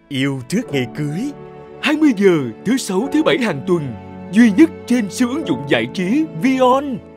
Yêu trước ngày cưới. 20 giờ thứ 6 thứ 7 hàng tuần, duy nhất trên siêu ứng dụng giải trí Vion.